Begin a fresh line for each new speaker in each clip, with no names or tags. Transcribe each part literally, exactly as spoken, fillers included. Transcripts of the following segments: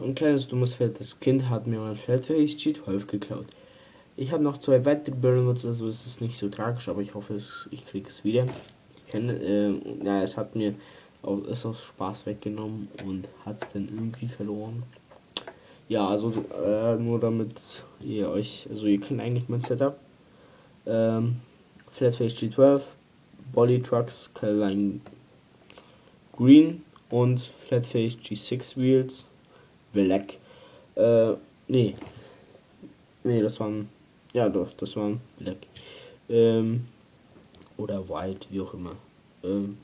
ein kleines dummes fettes Kind hat mir mein Flatface G zwölf geklaut. Ich habe noch zwei weitere Böllenwurz, also ist es nicht so tragisch, aber ich hoffe, es, ich kriege es wieder. Ich kenne, äh, ja, es hat mir auch, ist aus Spaß weggenommen und hat es dann irgendwie verloren. Ja, also äh, nur damit ihr euch, also ihr kennt eigentlich mein Setup. Ähm, Flatface G zwölf, Body Trucks, Caroline Green und Flatface G sechs Wheels, Black. Äh, nee. Nee, das waren, ja doch, das waren Black. Ähm, oder White, wie auch immer. Ähm,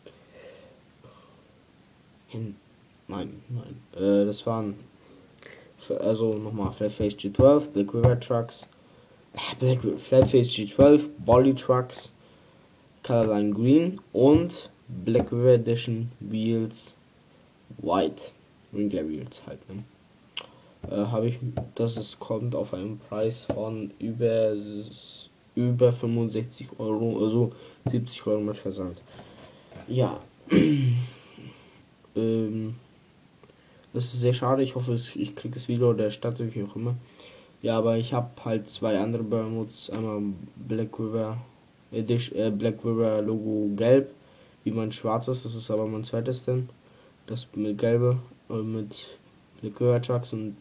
nein, nein. Äh, das waren, also nochmal, Flatface G zwölf, Black River Trucks, Black, Flatface G zwölf, Body Trucks, Caroline Green und Black River Edition Wheels White. Wrinkler Wheels halt, ne? Äh, habe ich, dass es kommt auf einen Preis von über, über fünfundsechzig Euro, also siebzig Euro mit Versand. Ja. ähm, das ist sehr schade. Ich hoffe, ich kriege es wieder oder erstatte, wie auch immer. Ja, aber ich habe halt zwei andere Bermuds. Einmal Black River Edition, äh, Black River Logo gelb, wie mein schwarzes. Das ist aber mein zweites denn. Das mit gelbe, äh, mit Black River Trucks und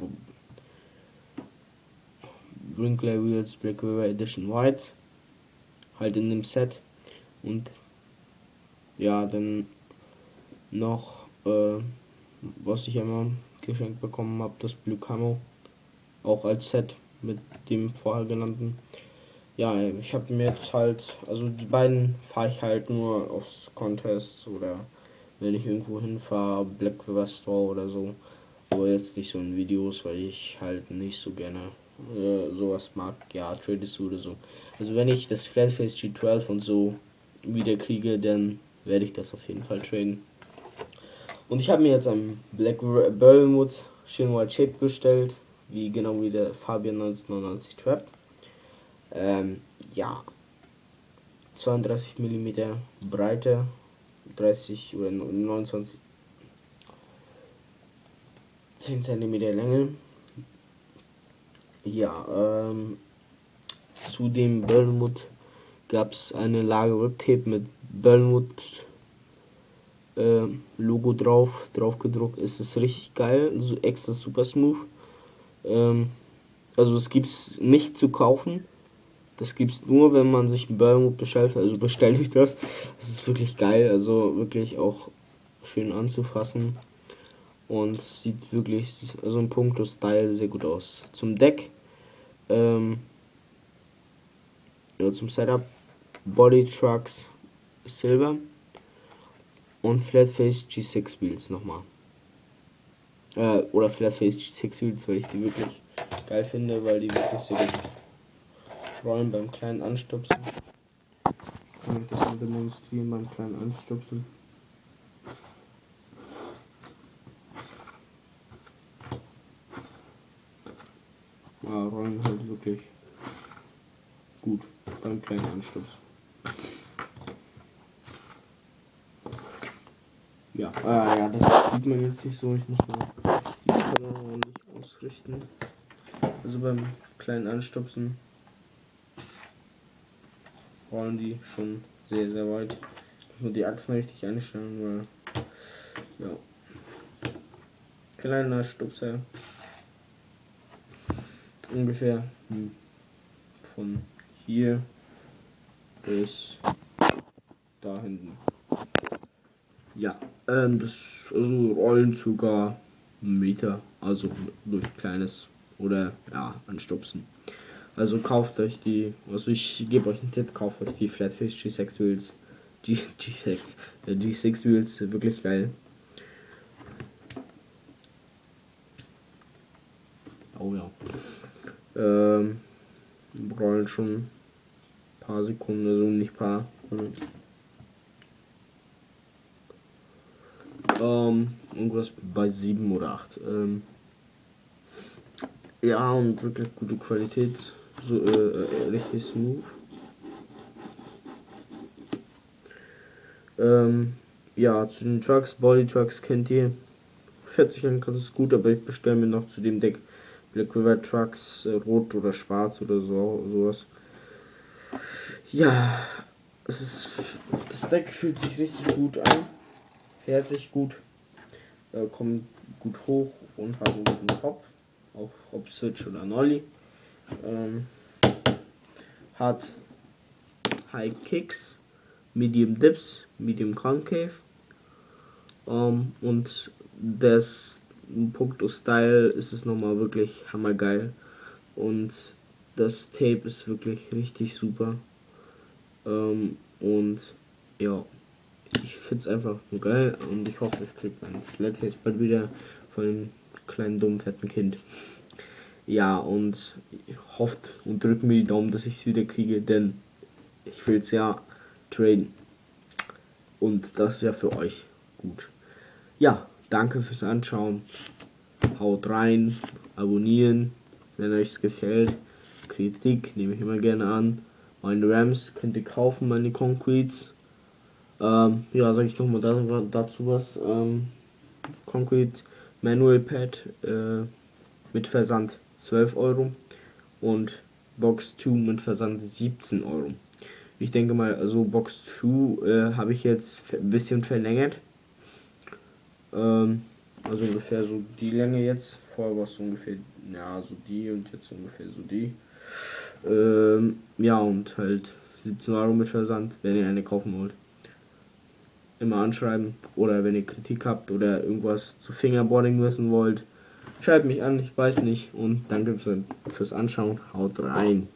Wrinkler Wheels Black River Edition White. Halt in dem Set. Und ja, dann noch, äh, was ich immer geschenkt bekommen habe, das Blue Camo. Auch als Set mit dem vorher genannten. Ja, ich habe mir jetzt halt, also die beiden fahre ich halt nur aufs Contests oder wenn ich irgendwo hinfahre, Black River Store oder so. Aber jetzt nicht so in Videos, weil ich halt nicht so gerne äh, sowas mag. Ja, Tradest oder so. Also wenn ich das Flatface G zwölf und so wieder kriege, dann werde ich das auf jeden Fall traden. Und ich habe mir jetzt ein Black Bermuda schön White Shape bestellt, wie genau wie der Fabian neunzehnhundertneunundneunzig Trap. Ähm, ja, zweiunddreißig Millimeter Breite, dreißig oder neunundzwanzig, zehn Zentimeter Länge. Ja, ähm, zu dem Bermuda gab es eine Lage Riptape mit Bermuda äh, Logo drauf, drauf gedruckt. Es ist richtig geil, so extra super smooth. Ähm, also es gibt's nicht zu kaufen. Das gibt's nur, wenn man sich ein Bermuda bestellt. Also bestellt euch das. Das ist wirklich geil. Also wirklich auch schön anzufassen. Und sieht wirklich, also in puncto Style sehr gut aus. Zum Deck, ähm, ja, zum Setup, Body Trucks Silber und Flatface G sechs Wheels nochmal. Äh, oder Flatface G sechs Wheels, weil ich die wirklich geil finde, weil die wirklich sehr gut rollen beim kleinen Anstupsen. Kann ich das mal demonstrieren beim kleinen Anstupsen. Ja, rollen halt wirklich gut beim kleinen Anstupsen. Ja, äh, ja, das sieht man jetzt nicht so. Ich muss mal die Kamera ordentlich ausrichten. Also beim kleinen Anstupsen rollen die schon sehr, sehr weit. Ich muss die Achsen richtig einstellen, weil, ja, kleiner Stupser. Ungefähr von hier bis da hinten. Ja, ähm, das, also rollen sogar einen Meter, also durch kleines oder ja, anstupsen. Also kauft euch die, also ich gebe euch einen Tipp, kauft euch die Flatface G sechs Wheels, G, G6, äh, G sechs Wheels, wirklich geil. Oh ja. Ähm, rollen schon ein paar Sekunden, also nicht paar. Ähm, irgendwas bei sieben oder acht. Ähm, ja, und wirklich gute Qualität. So, äh, äh, richtig smooth. Ähm, ja, zu den Trucks, Body Trucks kennt ihr. hört sich an, ganz gut, aber ich bestelle mir noch zu dem Deck Black River Trucks, äh, rot oder schwarz oder so, sowas. Ja, es ist, das Deck fühlt sich richtig gut an, fährt sich gut, äh, kommt gut hoch und hat einen guten Top, auch ob Switch oder Nolly. Ähm, hat High Kicks, Medium Dips, Medium Concave. Um, und das in puncto Style ist es nochmal wirklich hammergeil. Und das Tape ist wirklich richtig super. Um, und ja, ich finde es einfach nur geil und ich hoffe, ich kriege mein Flathead bald wieder von dem kleinen dummen fetten Kind. Ja, und hofft und drückt mir die Daumen, dass ich es wieder kriege, denn ich will es ja traden. Und das ist ja für euch gut. Ja, danke fürs Anschauen. Haut rein, abonnieren, wenn euch es gefällt. Kritik nehme ich immer gerne an. Meine Rams könnt ihr kaufen, meine Concretes. Ähm, ja, sage ich nochmal dazu was. Ähm, Concrete Manual Pad äh, mit Versand zwölf Euro und Box zwei mit Versand siebzehn Euro. Ich denke mal, also Box zwei äh, habe ich jetzt ein bisschen verlängert. Ähm, also ungefähr so die Länge jetzt. Vorher war es so ungefähr, ja, so die und jetzt ungefähr so die. Ähm, ja, und halt siebzehn Euro mit Versand, wenn ihr eine kaufen wollt. Immer anschreiben. Oder wenn ihr Kritik habt oder irgendwas zu Fingerboarding wissen wollt, schreibt mich an, ich weiß nicht. Und danke für, fürs Anschauen. Haut rein.